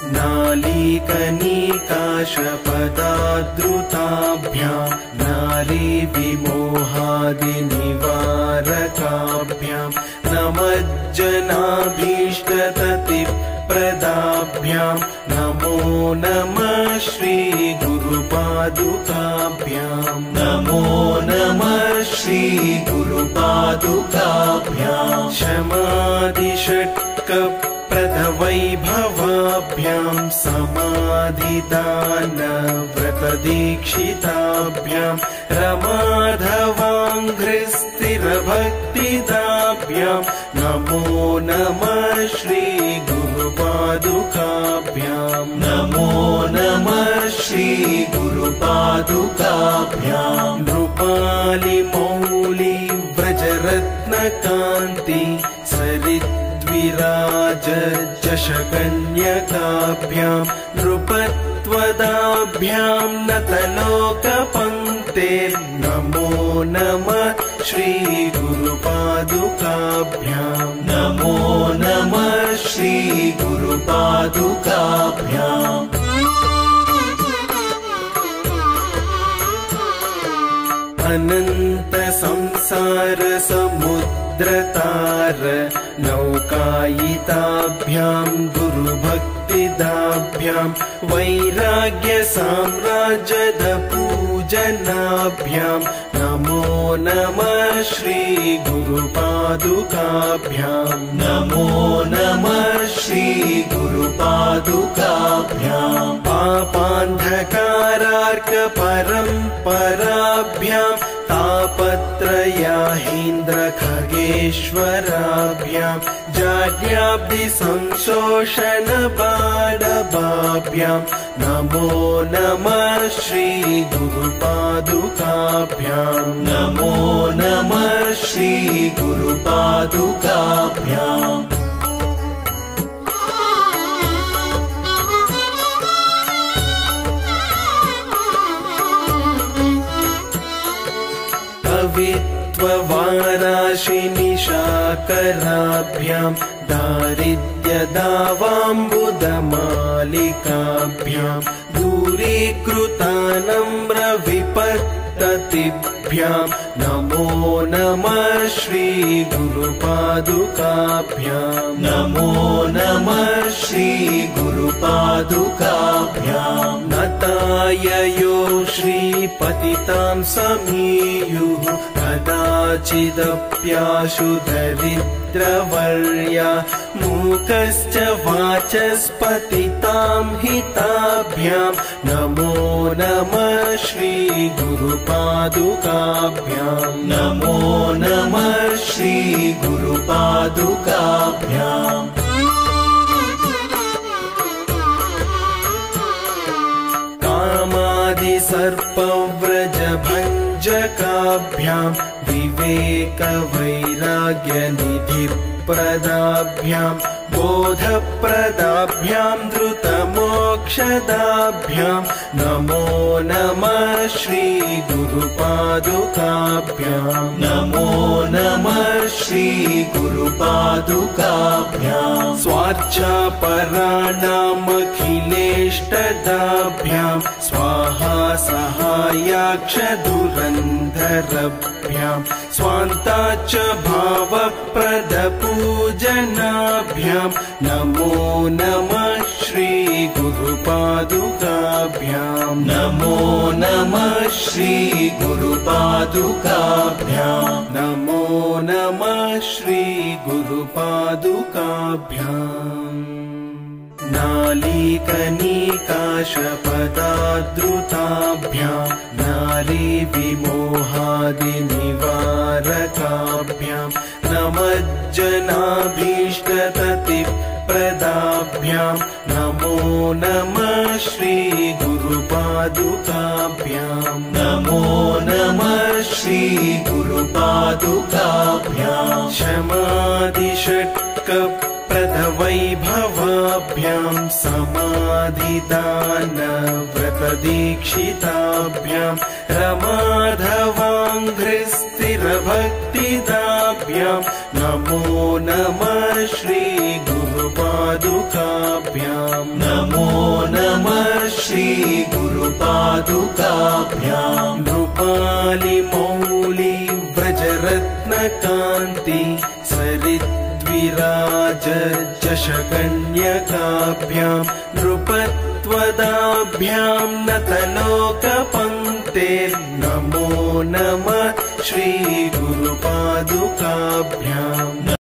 नालीकनिकाशपदाद्रुताभ्यां नारीविमोहादिनिवारकाभ्यां नमज्जनाभीष्टततिप्रदाभ्यां नमो नमः श्रीगुरुपादुकाभ्यां नमो नमः श्रीगुरुपादुकाभ्यां शमादिषट्कप्रदवैभवाभ्यां समाधिदानव्रतदीक्षिताभ्यां रमाधवाङ्घ्रिस्थिरभक्तिदाभ्यां नमो नमः श्रीगुरुपादुकाभ्यां नमो नमः श्रीगुरुपादुकाभ्यां नृपालिमौली व्रजरत्नकान्ति सरिद्विराज जशकन्यकाभ्यां नृपत्वदाभ्यां नतलोकपङ्क्ते नमो नमः श्रीगुरुपादुकाभ्यां नमो नमः श्रीगुरुपादुकाभ्यां अनंत संसार समुद्रतार नौकायिताभ्यां गुरुभक्तिदाभ्यां वैराग्य साम्राज्यद पूजनाभ्यां नमो नमः श्रीगुरुपादुकाभ्यां नमो नमः श्रीगुरुपादुकाभ्यां पापान्धकारार्कपरम्पराभ्यां तापत्रयाहीन्द्रखगेश्वराभ्यां जाड्याब्धिसंशोषणबाडभाभ्यां नमो नमः श्रीगुरुपादुकाभ्यां नमो नमः श्रीगुरुपादुकाभ्यां वाराशिनिशाकराभ्यां दारिद्र्यदावाम्बुदमालिकाभ्यां दूरीकृतानम्रविपत्ततिभ्यां नमो नमः श्रीगुरुपादुकाभ्यां नमो नमः श्रीगुरुपादुकाभ्यां नताययो श्रीपतितां समीयुः कदाचिदप्याशु दरिद्रवर्या मूकश्च वाचस्पतितां हिताभ्यां नमो नमः श्रीगुरुपादुकाभ्यां नमो नमः श्रीगुरुपादुकाभ्यां कामादिसर्पव्रजभञ्जकाभ्यां विवेकवैराग्यनिधिप्रदाभ्यां बोधप्रदाभ्यां धृतमोक्षदाभ्यां नमो नमः श्रीगुरुपादुकाभ्यां नमो नमः श्रीगुरुपादुकाभ्यां स्वार्चापराणामखिलेष्टदाभ्यां स्वाहा सहायाक्षदुरन्धरभ्यां स्वान्ताच्च भावप्रदपूजनाभ्यां नमो नमः श्रीगुरुपादुकाभ्यां नमो नमः श्रीगुरुपादुकाभ्यां नमो नमः श्रीगुरुपादुकाभ्याम् नालीकनिकाशपदाद्रुताभ्यां नारीविमोहादिनिवारकाभ्यां नमज्जनाभीष्टततिप्रदाभ्यां नमो नमः श्रीगुरुपादुकाभ्यां नमो नमः श्रीगुरुपादुकाभ्यां शमादिषट्कप्रदवैभवाभ्यां समाधिदानव्रतदीक्षिताभ्यां रमाधवाङ्घ्रिस्थिरभक्तिदाभ्यां नमो नमः श्रीगुरुपादुकाभ्यां नमो श्रीगुरुपादुकाभ्याम् नृपालिमौलि व्रजरत्नकान्ति सरिद्विराज चषकन्यकाभ्याम् नृपत्वदाभ्याम् नतलोकपङ्क्तेर्नमो नमः श्रीगुरुपादुकाभ्याम्।